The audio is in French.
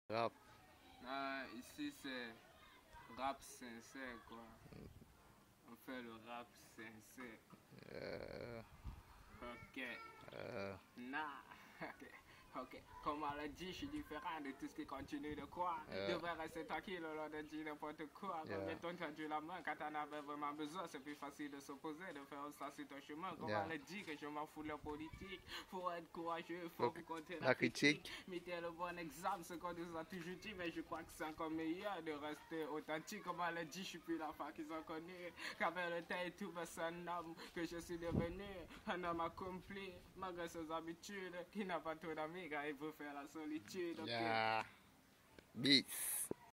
Rap. Ici c'est rap sincère quoi. On fait le rap sincère. Euh, Ok. euh, Nah. Ok. Ok. Comme on l'a dit, je suis différent de tout ce qui continue de quoi. Je euh, devrais rester tranquille au lieu de dire n'importe quoi. yeah, Combien de temps tu as dû la main quand t'en avais vraiment besoin? C'est plus facile de s'opposer, de faire ça sur ton chemin. Comme yeah. on l'a dit, que je m'en fous de la politique. Faut être courageux, faut Donc, vous compter la la critique. critique, Mettez le bon exemple, ce qu'on nous a toujours dit, mais je crois que c'est encore meilleur de rester authentique. Comme on l'a dit, je suis plus l'enfant qu'ils ont connu. Qu'avec le temps et tout, ben, c'est un homme que je suis devenu. Un homme accompli, malgré ses habitudes. Qui n'a pas trop d'amis, car il veut faire la solitude. Ok. yeah. Beats.